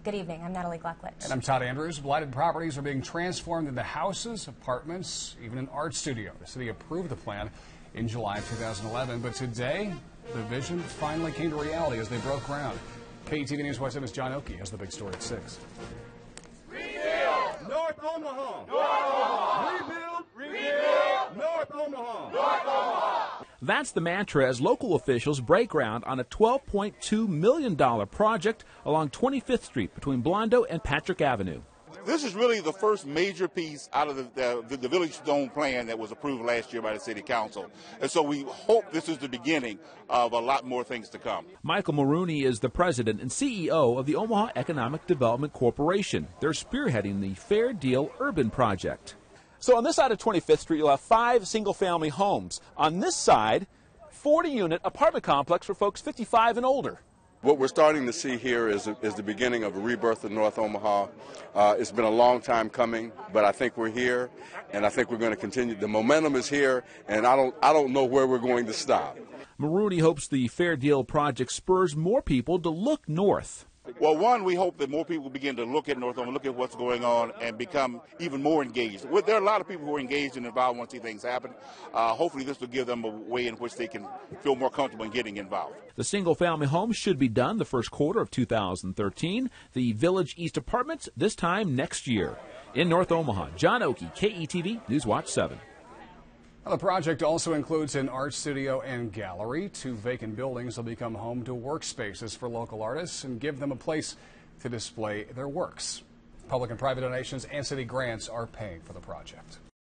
Good evening. I'm Natalie Glucklich. And I'm Todd Andrews. Blighted properties are being transformed into houses, apartments, even an art studio. The city approved the plan in July of 2011, but today the vision finally came to reality as they broke ground. KETV News Watch 7's John Oakey has the big story at 6. Rebuild North Omaha! North Omaha! Rebuild! Rebuild North Omaha! North Omaha! That's the mantra as local officials break ground on a $12.2 million project along 25th Street between Blondo and Patrick Avenue. This is really the first major piece out of the Village Zone plan that was approved last year by the City Council. And so we hope this is the beginning of a lot more things to come. Michael Maroney is the president and CEO of the Omaha Economic Development Corporation. They're spearheading the Fair Deal Urban Project. So on this side of 25th Street, you'll have 5 single-family homes. On this side, 40-unit apartment complex for folks 55 and older. What we're starting to see here is the beginning of a rebirth of North Omaha. It's been a long time coming, but I think we're here, and I think we're going to continue. The momentum is here, and I don't know where we're going to stop. Maroney hopes the Fair Deal project spurs more people to look north. Well, one, we hope that more people begin to look at North Omaha, look at what's going on, and become even more engaged. There are a lot of people who are engaged and involved want to see things happen. Hopefully this will give them a way in which they can feel more comfortable in getting involved. The single-family homes should be done the first quarter of 2013. The Village East Apartments this time next year. In North Omaha, John Oakey, KETV News Watch 7. The project also includes an art studio and gallery. 2 vacant buildings will become home to workspaces for local artists and give them a place to display their works. Public and private donations and city grants are paying for the project.